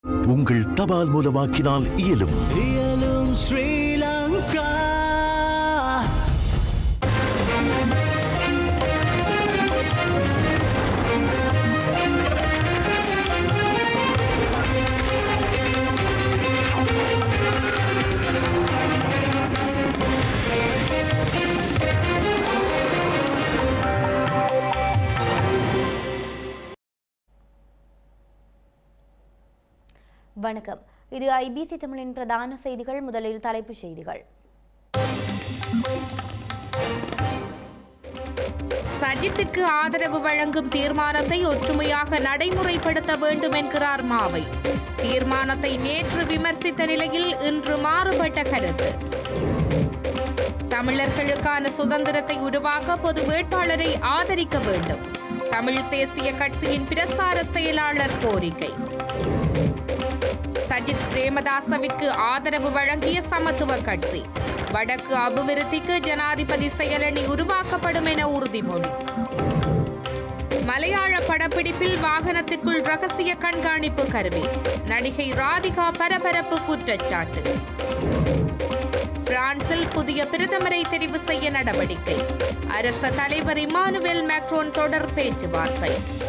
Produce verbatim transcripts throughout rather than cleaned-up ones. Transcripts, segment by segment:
உங்கள் தபால் மூலமாக்கினால் இயலும் இயலும் ஸ்ரீலங்கா. வணக்கம். இது ஐபிசி தமிழின் பிரதான செய்திகள். முதலில் தலைப்புச் செய்திகள். சஜித்துக்கு ஆதரவு வழங்கும் தீர்மானத்தை ஒற்றுமையாக நடைமுறைப்படுத்த வேண்டும் என்கிறார் மாவை. தீர்மானத்தை நேற்று விமர்சித்த நிலையில் இன்று மாறுபட்ட கருத்து. தமிழர்களுக்கான சுதந்திரத்தை உருவாக்க பொது வேட்பாளரை ஆதரிக்க வேண்டும். தமிழ் தேசிய கட்சியின் பிரசார செயலாளர் கோரிக்கை. சஜித் பிரேமதாசவிற்கு ஆதரவு வழங்கிய சமத்துவ கட்சி. வடக்கு அபிவிருத்திக்கு ஜனாதிபதி செயலணி உருவாக்கப்படும் என உறுதிமொழி. மலையாள படப்பிடிப்பில் வாகனத்திற்குள் ரகசிய கண்காணிப்பு கருவி. நடிகை ராதிகா பரபரப்பு குற்றச்சாட்டு. பிரான்சில் புதிய பிரதமரை தெரிவு செய்ய நடவடிக்கை. அரச தலைவர் இமானுவேல் மேக்ரோன் தொடர் பேச்சுவார்த்தை.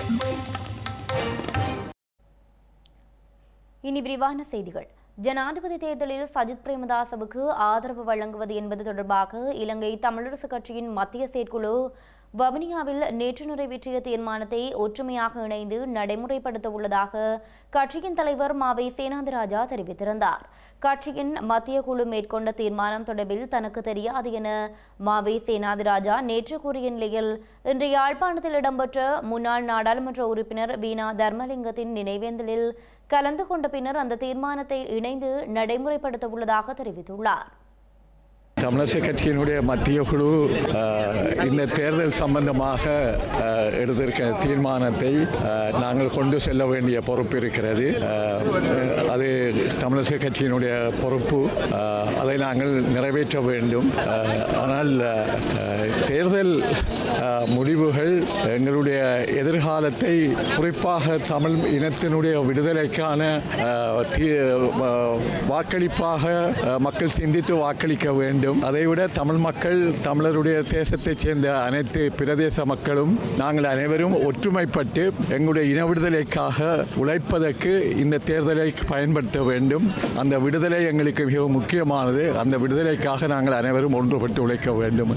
இனி விரிவான செய்திகள். ஜனாதிபதி தேர்தலில் சஜித் பிரேமதாசவுக்கு ஆதரவு வழங்குவது என்பது தொடர்பாக இலங்கை தமிழரசு கட்சியின் மத்திய செயற்குழு வவுனியாவில் நேற்று நிறைவேற்றிய தீர்மானத்தை ஒற்றுமையாக இணைந்து நடைமுறைப்படுத்த உள்ளதாக கட்சியின் தலைவர் மாவை சேனாதிராஜா தெரிவித்திருந்தார். கட்சியின் மத்திய குழு மேற்கொண்ட தீர்மானம் தொடர்பில் தனக்கு தெரியாது என மாவை சேனாதிராஜா நேற்று கூறிய நிலையில் இன்று யாழ்ப்பாணத்தில் இடம்பெற்ற முன்னாள் நாடாளுமன்ற உறுப்பினர் வீணா தர்மலிங்கத்தின் நினைவேந்தலில் கலந்து கொண்ட பின்னர் அந்த தீர்மானத்தை இணைந்து நடைமுறைப்படுத்த உள்ளதாக தெரிவித்துள்ளார். தமிழரசு கட்சியினுடைய மத்திய குழு இந்த தேர்தல் சம்பந்தமாக எடுத்திருக்கிற தீர்மானத்தை நாங்கள் கொண்டு செல்ல வேண்டிய பொறுப்பு இருக்கிறது. அது தமிழரசு கட்சியினுடைய பொறுப்பு. அதை நாங்கள் நிறைவேற்ற வேண்டும். ஆனால் தேர்தல் முடிவுகள் எங்களுடைய எதிர்காலத்தை, குறிப்பாக தமிழ் இனத்தினுடைய விடுதலைக்கான வாக்களிப்பாக மக்கள் சிந்தித்து வாக்களிக்க வேண்டும். அதைவிட தமிழ் மக்கள், தமிழருடைய தேசத்தைச் சேர்ந்த அனைத்து பிரதேச மக்களும் நாங்கள் அனைவரும் ஒற்றுமைப்பட்டு எங்களுடைய இன விடுதலைக்காக உழைப்பதற்கு இந்த தேர்தலை பயன்படுத்த வேண்டும். அந்த விடுதலை எங்களுக்கு மிகவும் முக்கியமானது. அந்த விடுதலைக்காக நாங்கள் அனைவரும் ஒன்றுபட்டு உழைக்க வேண்டும்.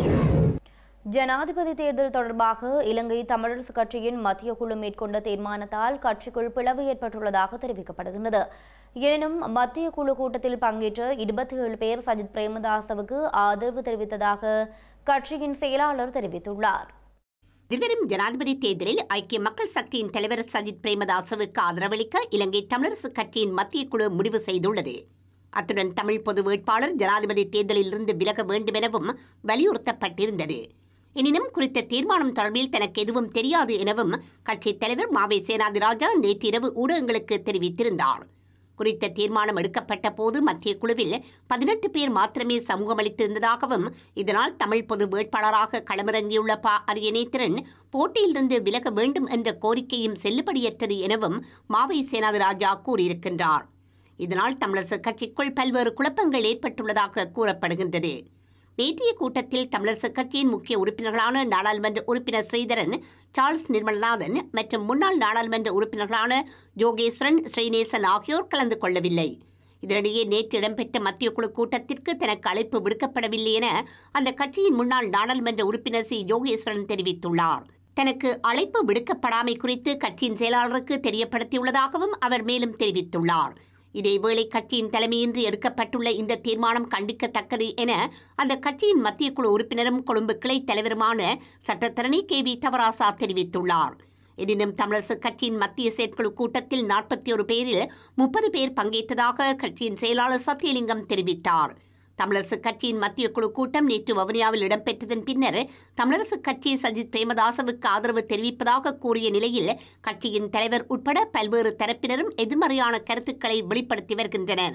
ஜனாதிபதி தேர்தல் தொடர்பாக இலங்கை தமிழரசு கட்சியின் மத்திய குழு மேற்கொண்ட தீர்மானத்தால் கட்சிக்குள் பிளவு ஏற்பட்டுள்ளதாக தெரிவிக்கப்படுகின்றது. எனினும் மத்திய குழு கூட்டத்தில் பங்கேற்ற இருபத்தி ஏழு பேர் சஜித் பிரேமதாசவுக்கு ஆதரவு தெரிவித்ததாக கட்சியின் செயலாளர் தெரிவித்துள்ளார். எதிர்வரும் ஜனாதிபதி தேர்தலில் ஐக்கிய மக்கள் சக்தியின் தலைவர் சஜித் பிரேமதாசவுக்கு ஆதரவளிக்க இலங்கை தமிழரசு கட்சியின் மத்திய குழு முடிவு செய்துள்ளது. அத்துடன் தமிழ் பொது வேட்பாளர் ஜனாதிபதி தேர்தலில் இருந்து விலக வேண்டும் எனவும் வலியுறுத்தப்பட்டிருந்தது. எனினும் குறித்த தீர்மானம் தொடர்பில் தனக்கு எதுவும் தெரியாது எனவும் கட்சித் தலைவர் மாவை சேனாதிராஜா நேற்றிரவு ஊடகங்களுக்கு தெரிவித்திருந்தார். குறித்த தீர்மானம் எடுக்கப்பட்ட போது மத்திய குழுவில் பதினெட்டு பேர் மாத்திரமே சமூகமளித்திருந்ததாகவும் இதனால் தமிழ் பொது வேட்பாளராக களமிறங்கியுள்ள ப அரியநேத்திரன் போட்டியிலிருந்து விலக வேண்டும் என்ற கோரிக்கையும் செல்லுபடியற்றது எனவும் மாவை சேனாதிராஜா கூறியிருக்கின்றார். இதனால் தமிழரசு கட்சிக்குள் பல்வேறு குழப்பங்கள் ஏற்பட்டுள்ளதாக கூறப்படுகின்றது. நேற்றைய கூட்டத்தில் தமிழரசு கட்சியின் முக்கிய உறுப்பினர்களான நாடாளுமன்ற உறுப்பினர் ஸ்ரீதரன், சார்ல்ஸ் நிர்மல்நாதன் மற்றும் முன்னாள் நாடாளுமன்ற உறுப்பினர்களான ஜோகேஸ்வரன், ஸ்ரீநேசன் ஆகியோர் கலந்து கொள்ளவில்லை. இதனிடையே நேற்று இடம்பெற்ற மத்திய குழு கூட்டத்திற்கு தனக்கு அழைப்பு விடுக்கப்படவில்லை என அந்த கட்சியின் முன்னாள் நாடாளுமன்ற உறுப்பினர் சி யோகேஸ்வரன் தெரிவித்துள்ளார். தனக்கு அழைப்பு விடுக்கப்படாமை குறித்து கட்சியின் செயலாளருக்கு தெரியப்படுத்தியுள்ளதாகவும் அவர் மேலும் தெரிவித்துள்ளார். இதேவேளை கட்சியின் தலைமையின்றி எடுக்கப்பட்டுள்ள இந்த தீர்மானம் கண்டிக்கத்தக்கது என அந்த கட்சியின் மத்திய குழு உறுப்பினரும் கொழும்பு கிளை தலைவருமான சட்டத்தரணி கே வி தவராசா தெரிவித்துள்ளார். எனினும் தமிழரசு கட்சியின் மத்திய செயற்குழு கூட்டத்தில் நாற்பத்தி ஒரு பேரில் முப்பது பேர் பங்கேற்றதாக கட்சியின் செயலாளர் சத்தியலிங்கம் தெரிவித்தார். தமிழரசு கட்சியின் மத்திய குழு கூட்டம் நேற்று வவுனியாவில் இடம்பெற்றதன் பின்னர் தமிழரசு கட்சி சஜித் பிரேமதாசவுக்கு ஆதரவு தெரிவிப்பதாக கூறிய நிலையில் கட்சியின் தலைவர் உட்பட பல்வேறு தரப்பினரும் எதிர்மறையான கருத்துக்களை வெளிப்படுத்தி வருகின்றனர்.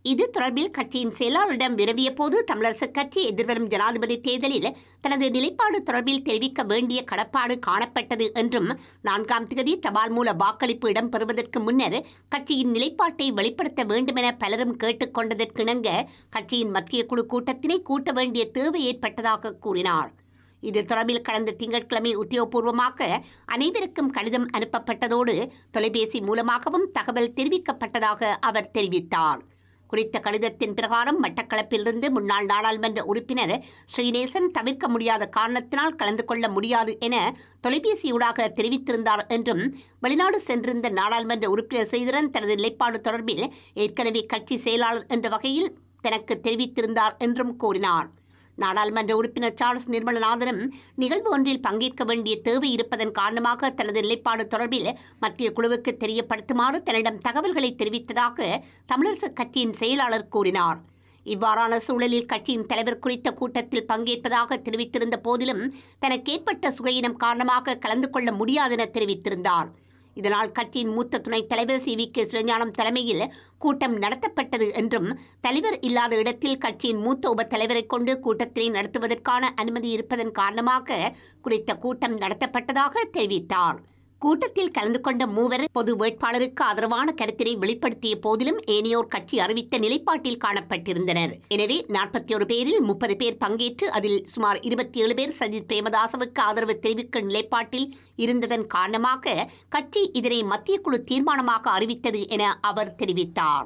இது தொடர்பில் கட்சியின் செயலாளரிடம் வினவிய போது தமிழரசு கட்சி எதிர்வரும் ஜனாதிபதி தேர்தலில் தனது நிலைப்பாடு தொடர்பில் தெரிவிக்க வேண்டிய கடப்பாடு காணப்பட்டது என்றும் நான்காம் தேதி தபால் மூல வாக்களிப்பு இடம்பெறுவதற்கு முன்னர் கட்சியின் நிலைப்பாட்டை வெளிப்படுத்த வேண்டுமென பலரும் கேட்டுக்கொண்டதற்கிணங்க கட்சியின் மத்திய குழு கூட்டத்தினை கூட்ட வேண்டிய தேவை ஏற்பட்டதாக கூறினார். இது தொடர்பில் கடந்த திங்கட்கிழமை உத்தியோகபூர்வமாக அனைவருக்கும் கடிதம் அனுப்பப்பட்டதோடு தொலைபேசி மூலமாகவும் தகவல் தெரிவிக்கப்பட்டதாக அவர் தெரிவித்தார். குறித்த கடிதத்தின் பிரகாரம் மட்டக்களப்பிலிருந்து முன்னாள் நாடாளுமன்ற உறுப்பினர் ஸ்ரீநேசன் தவிர்க்க முடியாத காரணத்தினால் கலந்து கொள்ள முடியாது என தொலைபேசியூடாக தெரிவித்திருந்தார் என்றும் வெளிநாடு சென்றிருந்த நாடாளுமன்ற உறுப்பினர் ஸ்ரீதரன் தனது நிலைப்பாடு தொடர்பில் ஏற்கனவே கட்சி செயலாளர் என்ற வகையில் தனக்கு தெரிவித்திருந்தார் என்றும் கூறினார். நாடாளுமன்ற உறுப்பினர் சார்ல்ஸ் நிர்மலநாதனும் நிகழ்வு ஒன்றில் பங்கேற்க வேண்டிய தேவை இருப்பதன் காரணமாக தனது நிலைப்பாடு தொடர்பில் மத்திய குழுவுக்கு தெரியப்படுத்துமாறு தன்னிடம் தகவல்களை தெரிவித்ததாக தமிழரசு கட்சியின் செயலாளர் கூறினார். இவ்வாறான சூழலில் கட்சியின் தலைவர் குறித்த கூட்டத்தில் பங்கேற்பதாக தெரிவித்திருந்த போதிலும் தனக்கு ஏற்பட்ட சுகையினம் காரணமாக கலந்து கொள்ள முடியாதென தெரிவித்திருந்தார். இதனால் கட்சியின் மூத்த துணைத் தலைவர் சி வி கே சிவஞானம் தலைமையில் கூட்டம் நடத்தப்பட்டது என்றும் தலைவர் இல்லாத இடத்தில் கட்சியின் மூத்த உப தலைவரை கொண்டு கூட்டத்தினை நடத்துவதற்கான அனுமதி இருப்பதன் காரணமாக குறித்த கூட்டம் நடத்தப்பட்டதாக தெரிவித்தார். கூட்டத்தில் கலந்து கொண்ட மூவர் பொது வேட்பாளருக்கு ஆதரவான கருத்தினை வெளிப்படுத்திய போதிலும் ஏனையோர் கட்சி அறிவித்த நிலைப்பாட்டில் காணப்பட்டிருந்தனர். எனவே நாற்பத்தி ஒரு பேரில் முப்பது பேர் பங்கேற்று அதில் சுமார் இருபத்தி ஏழு பேர் சஜித் பிரேமதாசவுக்கு ஆதரவு தெரிவிக்கும் நிலைப்பாட்டில் இருந்ததன் காரணமாக கட்சி இதனை மத்திய குழு தீர்மானமாக அறிவித்தது என அவர் தெரிவித்தார்.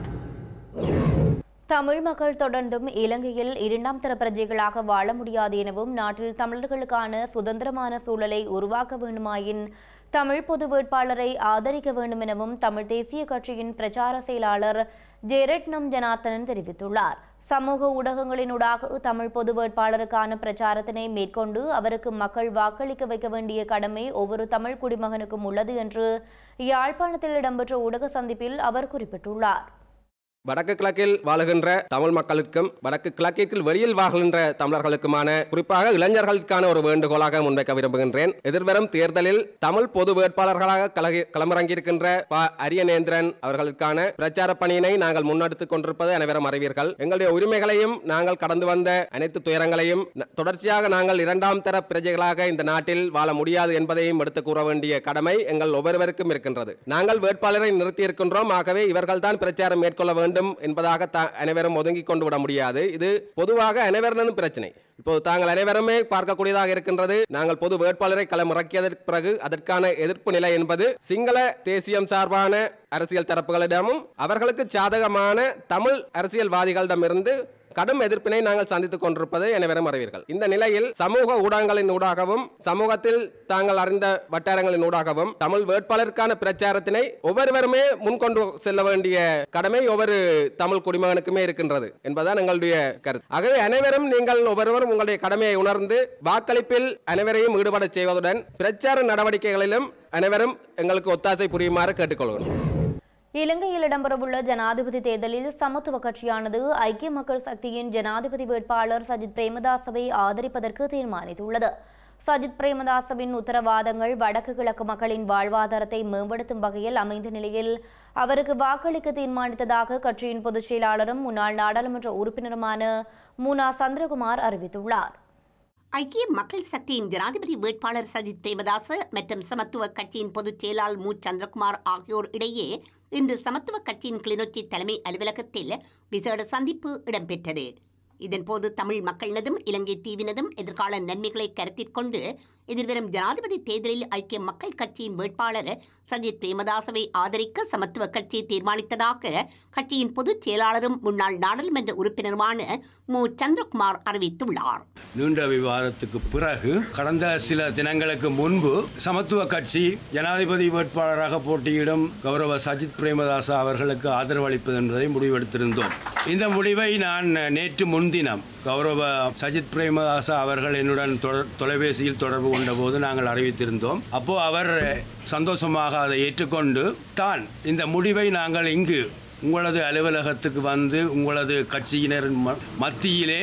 தமிழ் மக்கள் தொடர்ந்தும் இலங்கையில் இரண்டாம் தர பிரஜைகளாக வாழ முடியாது எனவும் நாட்டில் தமிழர்களுக்கான சுதந்திரமான சூழலை உருவாக்க வேண்டுமாயின் தமிழ் பொது வேட்பாளரை ஆதரிக்க வேண்டும் எனவும் தமிழ் தேசிய கட்சியின் பிரச்சார செயலாளர் ஜெரட்னம் ஜனார்த்தனன் தெரிவித்துள்ளார். சமூக ஊடகங்களினூடாக தமிழ் பொது வேட்பாளருக்கான பிரச்சாரத்தினை மேற்கொண்டு அவருக்கு மக்கள் வாக்களிக்க வைக்க வேண்டிய கடமை ஒவ்வொரு தமிழ் குடிமகனுக்கும் உள்ளது என்று யாழ்ப்பாணத்தில் இடம்பெற்ற ஊடக சந்திப்பில் அவர் குறிப்பிட்டுள்ளார். வடக்கு கிழக்கில் வாழுகின்ற தமிழ் மக்களுக்கும் வடக்கு கிழக்கிற்கு வெளியில் வாழ்கின்ற தமிழர்களுக்குமான குறிப்பாக இளைஞர்களுக்கான ஒரு வேண்டுகோளாக முன்வைக்க விரும்புகின்றேன். எதிர்வரும் தேர்தலில் தமிழ் பொது வேட்பாளர்களாக களமிறங்கியிருக்கின்ற ப அரியநேந்திரன் அவர்களுக்கான பிரச்சார பணியினை நாங்கள் முன்னெடுத்துக் கொண்டிருப்பது அனைவரும் அறிவீர்கள். எங்களுடைய உரிமைகளையும் நாங்கள் கடந்து வந்த அனைத்து துயரங்களையும் தொடர்ச்சியாக நாங்கள் இரண்டாம் தர பிரஜைகளாக இந்த நாட்டில் வாழ முடியாது என்பதையும் எடுத்துக் கூற வேண்டிய கடமை எங்கள் ஒவ்வொருவருக்கும் இருக்கின்றது. நாங்கள் வேட்பாளரை நிறுத்தியிருக்கின்றோம். ஆகவே இவர்கள்தான் பிரச்சாரம் மேற்கொள்ள வேண்டும் என்பதாக அனைவரும் ஒதுங்கிக் கொண்டு விட முடியாது. இது பொதுவாக அனைவரும் பிரச்சனை. இப்போது தாங்கள் அனைவருமே பார்க்கக்கூடியதாக இருக்கின்றது. நாங்கள் பொது வேட்பாளரை களமிறக்கியதற்கு பிறகு அதற்கான எதிர்ப்பு நிலை என்பது சிங்கள தேசியம் சார்பான அரசியல் தரப்புகளிடமும் அவர்களுக்கு சாதகமான தமிழ் அரசியல்வாதிகளிடமிருந்து கடும் எதிர்ப்பினை நாங்கள் சந்தித்துக் கொண்டிருப்பதை அனைவரும் அறிவீர்கள். இந்த நிலையில் சமூக ஊடகங்களின் ஊடாகவும் சமூகத்தில் தாங்கள் அறிந்த வட்டாரங்களின் ஊடாகவும் தமிழ் வேட்பாளருக்கான பிரச்சாரத்தினை ஒவ்வொருவருமே முன்கொண்டு செல்ல வேண்டிய கடமை ஒவ்வொரு தமிழ் குடிமகனுக்குமே இருக்கின்றது என்பதுதான் எங்களுடைய கருத்து. ஆகவே அனைவரும் நீங்கள் ஒவ்வொருவரும் உங்களுடைய கடமையை உணர்ந்து வாக்களிப்பில் அனைவரையும் ஈடுபட செய்வதுடன் பிரச்சார நடவடிக்கைகளிலும் அனைவரும் எங்களுக்கு ஒத்தாசை புரியுமாறு கேட்டுக்கொள்கிறோம். இலங்கையில் இடம்பெறவுள்ள ஜனாதிபதி தேர்தலில் சமத்துவ கட்சியானது ஐக்கிய மக்கள் சக்தியின் ஜனாதிபதி வேட்பாளர் சஜித் பிரேமதாசவை ஆதரிப்பதற்கு தீர்மானித்துள்ளது. சஜித் பிரேமதாசவின் உத்தரவாதங்கள் வடக்கு கிழக்கு மக்களின் வாழ்வாதாரத்தை மேம்படுத்தும் வகையில் அமைந்த நிலையில் அவருக்கு வாக்களிக்க தீர்மானித்ததாக கட்சியின் பொதுச் செயலாளரும் முன்னாள் நாடாளுமன்ற உறுப்பினருமான மூனா சந்திரகுமார் அறிவித்துள்ளார். ஐக்கிய மக்கள் சக்தியின் ஜனாதிபதி வேட்பாளர் சஜித் பிரேமதாச மற்றும் சமத்துவ கட்சியின் பொதுச் செயலாளர் மு சந்திரகுமார் ஆகியோர் இடையே இன்று சமத்துவ கட்சியின் கிளிநொச்சி தலைமை அலுவலகத்தில் விசேட சந்திப்பு இடம்பெற்றது. இதன்போது தமிழ் மக்களினதும் இலங்கை தீவினதும் எதிர்கால நன்மைகளை கருத்தில் கொண்டு எதிர்வரும் ஜனாதிபதி தேர்தலில் ஐக்கிய மக்கள் கட்சியின் வேட்பாளர் சஜித் பிரேமதாசவை ஆதரிக்க சமத்துவ கட்சி தீர்மானித்ததாக கட்சியின் பொதுச் செயலாளரும் முன்னாள் நாடாளுமன்ற உறுப்பினருமான மு சந்திரகுமார் அறிவித்துள்ளார். நீண்ட விவாதத்துக்கு பிறகு கடந்த சில தினங்களுக்கு முன்பு சமத்துவ கட்சி ஜனாதிபதி வேட்பாளராக போட்டியிடும் கௌரவ சஜித் பிரேமதாச அவர்களுக்கு ஆதரவு அளிப்பது என்பதை முடிவெடுத்திருந்தோம். இந்த முடிவை நான் நேற்று முன்தினம் கௌரவ சஜித் பிரேமதாச அவர்கள் என்னுடன் தொலைபேசியில் தொடர்பு கொண்ட போது நாங்கள் அறிவித்திருந்தோம். அப்போ அவர் சந்தோஷமாக அதை ஏற்றுக்கொண்டு தான் இந்த முடிவை நாங்கள் இங்கு உங்களது அலுவலகத்துக்கு வந்து உங்களது கட்சியினர் மத்தியிலே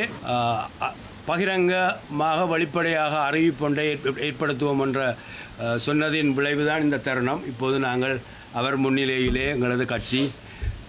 பகிரங்கமாக வெளிப்படையாக அறிவிப்பொன்றை ஏற்படுத்துவோம் என்ற சொன்னதின் விளைவுதான் இந்த தருணம். இப்போது நாங்கள் அவர் முன்னிலையிலே எங்களது கட்சி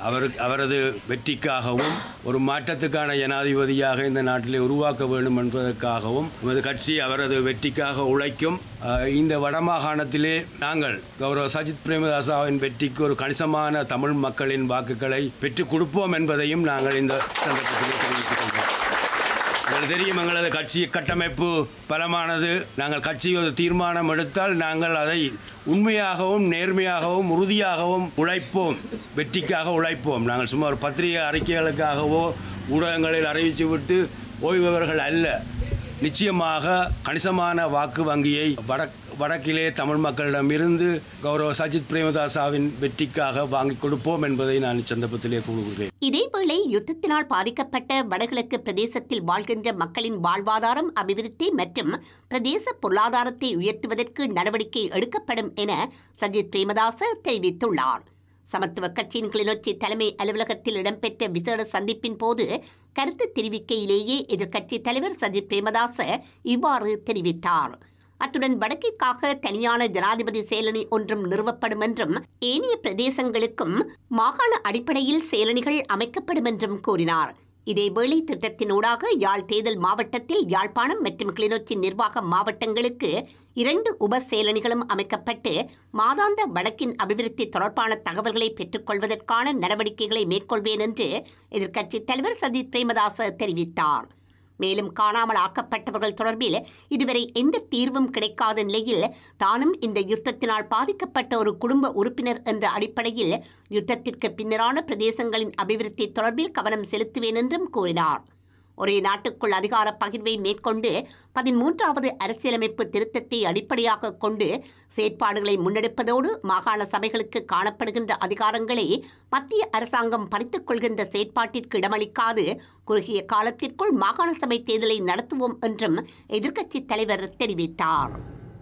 அவர் அவரது வெற்றிக்காகவும் ஒரு மாற்றத்துக்கான ஜனாதிபதியாக இந்த நாட்டிலே உருவாக்க வேண்டும் என்பதற்காகவும் நமது கட்சி அவரது வெற்றிக்காக உழைக்கும். இந்த வடமாகாணத்திலே நாங்கள் கௌரவ சஜித் பிரேமதாசவின் வெற்றிக்கு ஒரு கணிசமான தமிழ் மக்களின் வாக்குகளை பெற்றுக் கொடுப்போம் என்பதையும் நாங்கள் இந்த சந்தர்ப்பத்தில் தெரிவித்துக் கொள்கிறோம். எங்களுக்கு தெரியும், எங்களது கட்சி கட்டமைப்பு பலமானது. நாங்கள் கட்சி ஒரு தீர்மானம் எடுத்தால் நாங்கள் அதை உண்மையாகவும் நேர்மையாகவும் உறுதியாகவும் உழைப்போம், வெற்றிக்காக உழைப்போம். நாங்கள் சும்மா ஒரு பத்திரிகை அறிக்கைகளுக்காகவோ ஊடகங்களில் அறிவித்து விட்டு ஓய்பவர்கள் அல்ல. நிச்சயமாக கணிசமான வாக்கு வங்கியை வடக் வடக்கிலே தமிழ் மக்களிடமிருந்து கௌரவ சஜித் பிரேமதாசவின் வெற்றிக்காக வாங்கி கொடுப்போம் என்பதை நான் இச்சந்தர்ப்பத்திலே கூறுகிறேன். இதேவேளை யுத்தத்தினால் பாதிக்கப்பட்ட வடகிழக்கு பிரதேசத்தில் வாழ்கின்ற மக்களின் வாழ்வாதாரம், அபிவிருத்தி மற்றும் பிரதேச பொருளாதாரத்தை உயர்த்துவதற்கு நடவடிக்கை எடுக்கப்படும் என சஜித் பிரேமதாச தெரிவித்துள்ளார். சமத்துவ கட்சியின் கிளிநொச்சி தலைமை அலுவலகத்தில் இடம்பெற்ற விசேட சந்திப்பின் போது கருத்து தெரிவிக்கையிலேயே எதிர்க்கட்சி தலைவர் சஜித் பிரேமதாச இவ்வாறு தெரிவித்தார். அத்துடன் வடக்கிற்காக தனியான ஜனாதிபதி செயலணி ஒன்றும் நிறுவப்படும் என்றும் ஏனைய பிரதேசங்களுக்கும் மாகாண அடிப்படையில் செயலணிகள் அமைக்கப்படும் என்றும் கூறினார். இதேவேளை திட்டத்தினூடாக யாழ் தேர்தல் மாவட்டத்தில் யாழ்ப்பாணம் மற்றும் கிளிநொச்சி நிர்வாக மாவட்டங்களுக்கு இரண்டு உப செயலணிகளும் அமைக்கப்பட்டு மாதாந்த வடக்கின் அபிவிருத்தி தொடர்பான தகவல்களை பெற்றுக்கொள்வதற்கான நடவடிக்கைகளை மேற்கொள்வேன் என்று எதிர்க்கட்சித் தலைவர் சஜித் பிரேமதாச தெரிவித்தார். மேலும் காணாமல் ஆக்கப்பட்டவர்கள் தொடர்பில் இதுவரை எந்த தீர்வும் கிடைக்காத நிலையில் தானும் இந்த யுத்தத்தினால் பாதிக்கப்பட்ட ஒரு குடும்ப உறுப்பினர் என்ற அடிப்படையில் யுத்தத்திற்கு பின்னரான பிரதேசங்களின் அபிவிருத்தி தொடர்பில் கவனம் செலுத்துவேன் என்றும் கூறினார். ஒரே நாட்டுக்குள் அதிகார பகிர்வை மேற்கொண்டு பதிமூன்றாவது அரசியலமைப்பு திருத்தத்தை அடிப்படையாக கொண்டு செயற்பாடுகளை முன்னெடுப்பதோடு மாகாண சபைகளுக்கு காணப்படுகின்ற அதிகாரங்களை மத்திய அரசாங்கம் பறித்துக் கொள்கின்ற செயற்பாட்டிற்கு இடமளிக்காது குறுகிய காலத்திற்குள் மாகாண சபை தேர்தலை நடத்துவோம் என்றும் எதிர்க்கட்சித் தலைவர் தெரிவித்தார்.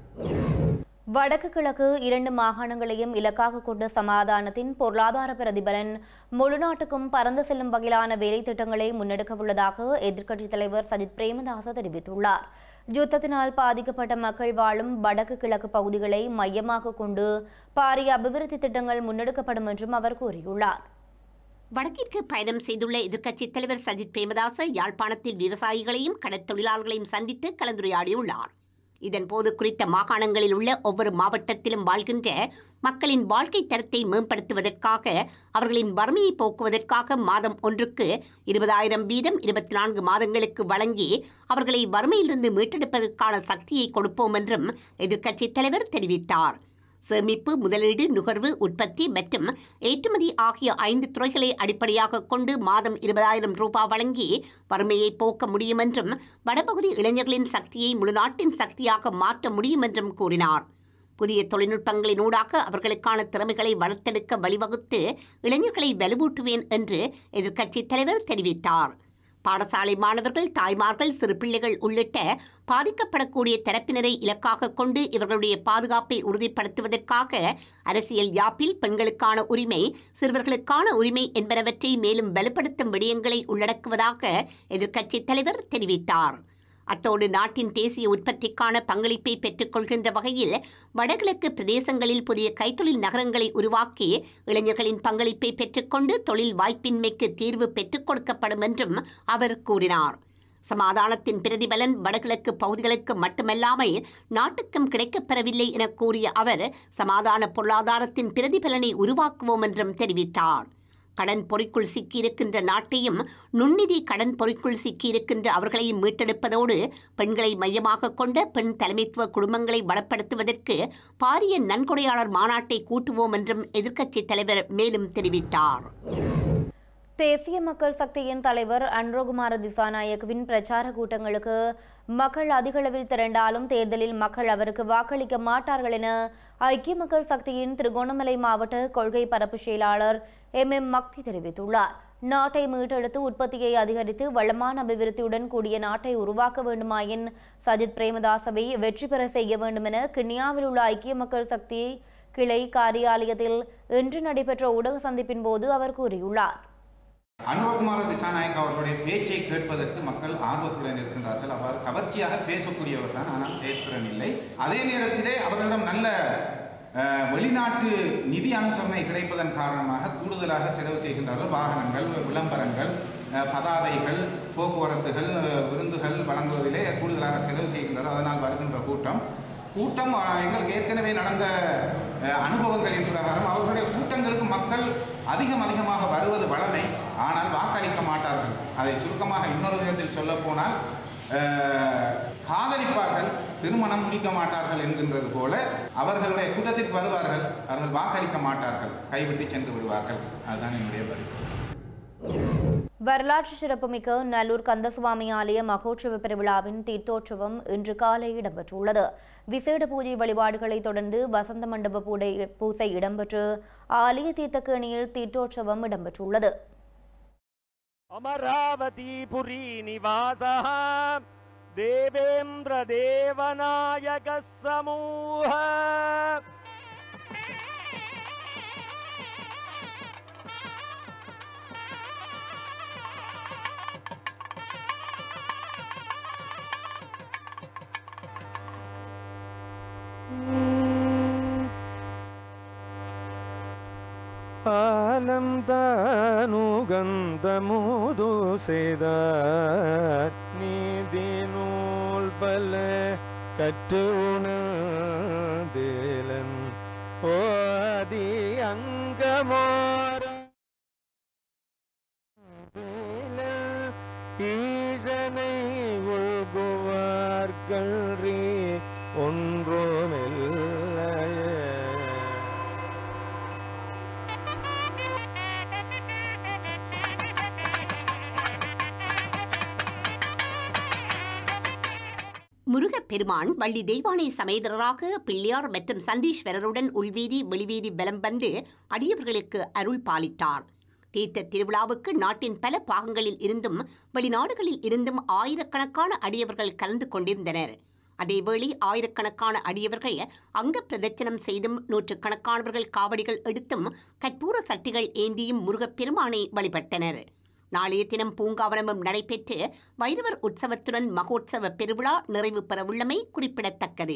வடக்கு கிழக்கு இரண்டு மாகாணங்களையும் இலக்காக கொண்ட சமாதானத்தின் பொருளாதார பிரதிபலன் முழு நாட்டுக்கும் பறந்து செல்லும் வகையிலான வேலை திட்டங்களை முன்னெடுக்க உள்ளதாக எதிர்க்கட்சித் தலைவர் சஜித் பிரேமதாச தெரிவித்துள்ளார். யுத்தத்தினால் பாதிக்கப்பட்ட மக்கள் வாழும் வடக்கு கிழக்கு பகுதிகளை மையமாக கொண்டு பாரிய அபிவிருத்தி திட்டங்கள் முன்னெடுக்கப்படும் என்றும் அவர் கூறியுள்ளார். வடக்கிற்கு பயணம் செய்துள்ள எதிர்க்கட்சித் தலைவர் சஜித் பிரேமதாச யாழ்ப்பாணத்தில் விவசாயிகளையும் கடற்தொழிலாளர்களையும் சந்தித்து கலந்துரையாடியுள்ளார். இதன்போது குறித்த மாகாணங்களில் உள்ள ஒவ்வொரு மாவட்டத்திலும் வாழ்கின்ற மக்களின் வாழ்க்கை தரத்தை மேம்படுத்துவதற்காக அவர்களின் வறுமையை போக்குவதற்காக மாதம் ஒன்றுக்கு இருபதாயிரம் வீதம் இருபத்தி நான்கு மாதங்களுக்கு வழங்கி அவர்களை வறுமையிலிருந்து மீட்டெடுப்பதற்கான சக்தியை கொடுப்போம் என்றும் எதிர்க்கட்சித் தலைவர் தெரிவித்தார். சேமிப்பு, முதலீடு, நுகர்வு, உற்பத்தி மற்றும் ஏற்றுமதி ஆகிய ஐந்து துறைகளை அடிப்படையாக கொண்டு மாதம் இருபதாயிரம் ரூபாய் வழங்கி வறுமையை போக்க முடியும் என்றும் வடபகுதி இளைஞர்களின் சக்தியை முழு நாட்டின் சக்தியாக மாற்ற முடியும் என்றும் கூறினார். புதிய தொழில்நுட்பங்களினூடாக அவர்களுக்கான திறமைகளை வளர்த்தெடுக்க வழிவகுத்து இளைஞர்களை வலுவூட்டுவேன் என்று எதிர்க்கட்சித் தலைவர் தெரிவித்தார். பாடசாலை மாணவர்கள், தாய்மார்கள், சிறு பிள்ளைகள் உள்ளிட்ட பாதிக்கப்படக்கூடிய தரப்பினரை இலக்காக கொண்டு இவர்களுடைய பாதுகாப்பை உறுதிப்படுத்துவதற்காக அரசியல் யாப்பில் பெண்களுக்கான உரிமை, சிறுவர்களுக்கான உரிமை என்பனவற்றை மேலும் வலுப்படுத்தும் விடயங்களை உள்ளடக்குவதாக எதிர்க்கட்சித் தலைவர் தெரிவித்தார். அத்தோடு நாட்டின் தேசிய உற்பத்திக்கான பங்களிப்பை பெற்றுக்கொள்கின்ற வகையில் வடகிழக்கு பிரதேசங்களில் புதிய கைத்தொழில் நகரங்களை உருவாக்கி இளைஞர்களின் பங்களிப்பை பெற்றுக்கொண்டு தொழில் வாய்ப்பின்மைக்கு தீர்வு பெற்றுக் கொடுக்கப்படும் என்றும் அவர் கூறினார். சமாதானத்தின் பிரதிபலன் வடகிழக்கு பகுதிகளுக்கு மட்டுமல்லாமல் நாட்டுக்கும் கிடைக்கப்பெறவில்லை என கூறிய அவர் சமாதான பொருளாதாரத்தின் பிரதிபலனை உருவாக்குவோம் என்றும் தெரிவித்தார். கடன் பொறிக்குள் சிக்கியிருக்கின்ற நாட்டையும் நுண்ணிதி கடன் பொறிக்குள் சிக்கியிருக்கின்ற அவர்களையும் மீட்டெடுப்பதோடு பெண்களை மையமாக கொண்ட பெண் தலைமைத்துவ குடும்பங்களை வளப்படுத்துவதற்கு பாரிய நன்கொடையாளர் மாநாட்டை கூட்டுவோம் என்றும் எதிர்க்கட்சித் தலைவர் மேலும் தெரிவித்தார். தேசிய மக்கள் சக்தியின் தலைவர் அன்ரோகுமார திசாநாயக்கவின் பிரச்சார கூட்டங்களுக்கு மக்கள் அதிகளவில் திரண்டாலும் தேர்தலில் மக்கள் அவருக்கு வாக்களிக்க மாட்டார்கள் என ஐக்கிய மக்கள் சக்தியின் திருகோணமலை மாவட்ட கொள்கை பரப்பு செயலாளர் எம் எம் மக்தி தெரிவித்துள்ளார். நாட்டை மீட்டெடுத்து உற்பத்தியை அதிகரித்து வளமான அபிவிருத்தியுடன் கூடிய நாட்டை உருவாக்க வேண்டுமாயின் சஜித் பிரேமதாசவை வெற்றி பெற செய்ய வேண்டும் என கிண்ணியாவில் உள்ள ஐக்கிய மக்கள் சக்தி கிளை காரியாலயத்தில் இன்று நடைபெற்ற ஊடக சந்திப்பின் போது அவர் கூறியுள்ளார். அனுரகுமார திசாநாயக் அவர்களுடைய பேச்சை கேட்பதற்கு மக்கள் ஆர்வத்துடன் இருக்கின்றார்கள். அவர் கவர்ச்சியாக பேசக்கூடியவர் தான், ஆனால் செயற்திறன் இல்லை. அதே நேரத்திலே அவர்களிடம் நல்ல வெளிநாட்டு நிதி அனுசரணை கிடைப்பதன் காரணமாக கூடுதலாக செலவு செய்கின்றார்கள். வாகனங்கள், விளம்பரங்கள், பதாதைகள், போக்குவரத்துகள், விருந்துகள் வழங்குவதிலே கூடுதலாக செலவு செய்கின்றார்கள். அதனால் வருகின்ற கூட்டம் கூட்டம் எங்களுக்கு ஏற்கனவே நடந்த அனுபவங்களின் பிரகாரம் அவர்களுடைய கூட்டங்களுக்கு மக்கள் அதிகம் அதிகமாக வருவது வளமை. ஆனால் வாக்களிக்க மாட்டார்கள். அதை சுருக்கமாக இன்னொரு விதத்தில் சொல்ல போனால் காதலிப்பார்கள், திருமணம் முடிக்க மாட்டார்கள் என்கின்றது போல அவர்களுடைய கூட்டத்திற்கு வருவார்கள், அவர்கள் வாக்களிக்க மாட்டார்கள், கைவிட்டு சென்று விடுவார்கள். அதுதான் என்னுடைய பதில். வரலாற்று சிறப்புமிக்க நல்லூர் கந்தசுவாமி ஆலய மகோற்சவ பெருவிழாவின் தீர்த்தோற்சவம் இன்று காலை இடம்பெற்றுள்ளது. விசேட பூஜை வழிபாடுகளை தொடர்ந்து வசந்த மண்டப பூசை இடம்பெற்று ஆலய தீர்த்தக்கேணியில் தீர்த்தோற்சவம் இடம்பெற்றுள்ளது. அமராவதி புரி நிவாச தேவேந்திர தேவநாயக சமூக ஆலம் தானுகந்தமுது செய்த நீதி நூல் பல கற்று உணர்ந்தேலன் ஓதி அங்கமார ஈசனை உள்குவார்கள் ஒன்றுமில்லைய முருகப்பெருமான் வள்ளி தெய்வானை சமேதராக பிள்ளையார் மற்றும் சண்டீஸ்வரருடன் உள்வீதி வெளிவீதி பலம் வந்து அடியவர்களுக்கு அருள் பாலித்தார். தீர்த்த திருவிழாவுக்கு நாட்டின் பல பாகங்களில் இருந்தும் வெளிநாடுகளில் இருந்தும் ஆயிரக்கணக்கான அடியவர்கள் கலந்து கொண்டிருந்தனர். அதேவேளை ஆயிரக்கணக்கான அடியவர்கள் அங்க பிரதட்சணம் செய்தும் நூற்றுக்கணக்கானவர்கள் காவடிகள் எடுத்தும் கற்பூர சட்டிகள் ஏந்தியும் முருகப்பெருமானை வழிபட்டனர். நாளைய தினம் பூங்காவனமும் நடைபெற்று வைரவர் உற்சவத்துடன் மகோற்சவ பெருவிழா நிறைவு பெறவுள்ளமை குறிப்பிடத்தக்கது.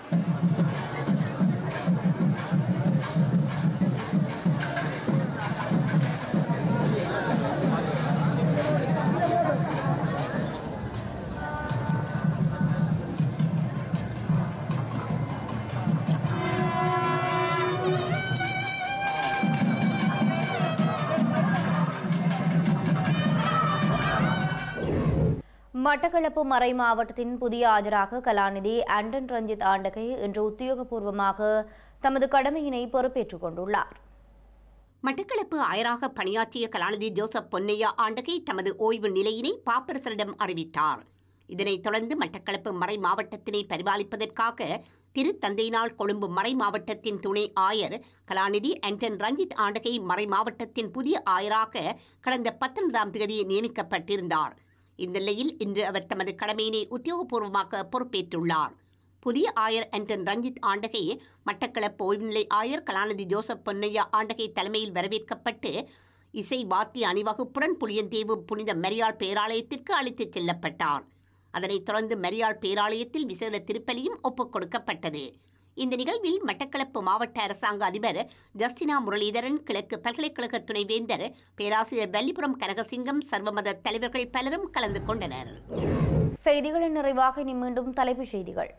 மட்டக்களப்பு மறை மாவட்டத்தின் புதிய ஆஜராக கலாநிதி ஆண்டன் ரஞ்சித் ஆண்டகை இன்று உத்தியோகபூர்வமாக தமது கடமையினை பொறுப்பேற்றுக் கொண்டுள்ளார். மட்டக்களப்பு ஆயராக பணியாற்றிய கலாநிதி ஜோசப் பொன்னையா ஆண்டகை தமது ஓய்வு நிலையினை பாப்பரசரிடம் அறிவித்தார். இதனைத் தொடர்ந்து மட்டக்களப்பு மறை மாவட்டத்தினை பரிபாலிப்பதற்காக திருத்தந்தையினால் கொழும்பு மறை மாவட்டத்தின் துணை ஆயர் கலாநிதி ஆண்டன் ரஞ்சித் ஆண்டகை மறை மாவட்டத்தின் புதிய ஆயராக கடந்த பத்தொன்பதாம் தேதி நியமிக்கப்பட்டிருந்தார். இந்த நிலையில் இன்று அவர் தமது கடமையினை உத்தியோகபூர்வமாக பொறுப்பேற்றுள்ளார். புதிய ஆயர் ஆண்டன் ரஞ்சித் ஆண்டகை மட்டக்களப்பு ஓய்வுநிலை ஆயர் கலாநிதி ஜோசப் பொன்னையா ஆண்டகை தலைமையில் வரவேற்கப்பட்டு இசை வாத்திய அணிவகுப்புடன் புளியந்தீவு புனித மரியாள் பேராலயத்திற்கு அழைத்துச் செல்லப்பட்டார். அதனைத் தொடர்ந்து மரியாள் பேராலயத்தில் விசேட திருப்பலியும் ஒப்புக் கொடுக்கப்பட்டது. இந்த நிகழ்வில் மட்டக்களப்பு மாவட்ட அரசாங்க அதிபர் ஜஸ்டினா முரளிதரன், கிழக்கு பல்கலைக்கழக துணைவேந்தர் பேராசிரியர் வல்லிபுரம் கனகசிங்கம், சர்வமத தலைவர்கள் பலரும் கலந்து கொண்டனர். செய்திகளின் நிறைவாக இனி மீண்டும் தலைப்புச் செய்திகள்.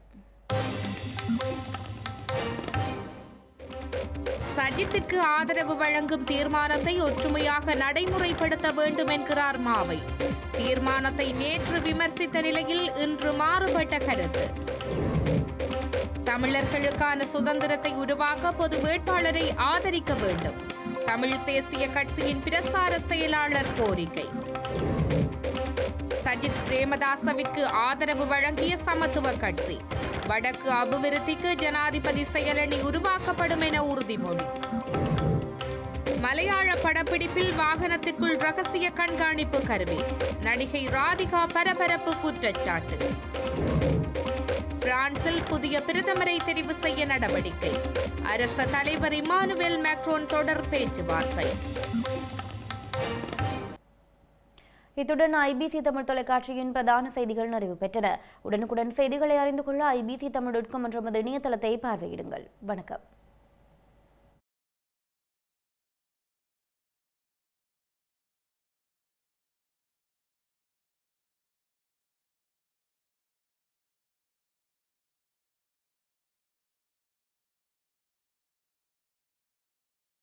சஜித்துக்கு ஆதரவு வழங்கும் தீர்மானத்தை ஒற்றுமையாக நடைமுறைப்படுத்த வேண்டும் என்கிறார் மாவை. தீர்மானத்தை நேற்று விமர்சித்த நிலையில் இன்று மாறுபட்ட கருத்து. தமிழர்களுக்கான சுதந்திரத்தை உருவாக்க பொது வேட்பாளரை ஆதரிக்க வேண்டும். தமிழ் தேசிய கட்சியின் பிரசார செயலாளர் கோரிக்கை. சஜித் பிரேமதாசவிற்கு ஆதரவு வழங்கிய சமத்துவ கட்சி. வடக்கு அபிவிருத்திக்கு ஜனாதிபதி செயலணி உருவாக்கப்படும் என உறுதிமொழி. மலையாள படப்பிடிப்பில் வாகனத்திற்குள் ரகசிய கண்காணிப்பு கருவி. நடிகை ராதிகா பரபரப்பு குற்றச்சாட்டு. பிரான்சில் புதிய பிரதமரை தெரிவு செய்ய நடவடிக்கை. அரச தலைவர் இமானுவேல் மேக்ரோன் தொடர் பேச்சுவார்த்தை. இத்துடன் ஐபிசி தமிழ் தொலைக்காட்சியின் பிரதான செய்திகள் நிறைவு பெற்றன. உடனுக்குடன் செய்திகளை அறிந்து கொள்ள ஐபிசி தமிழ் டாட் காம் என்ற இணையதளத்தை பார்வையிடுங்கள். வணக்கம்.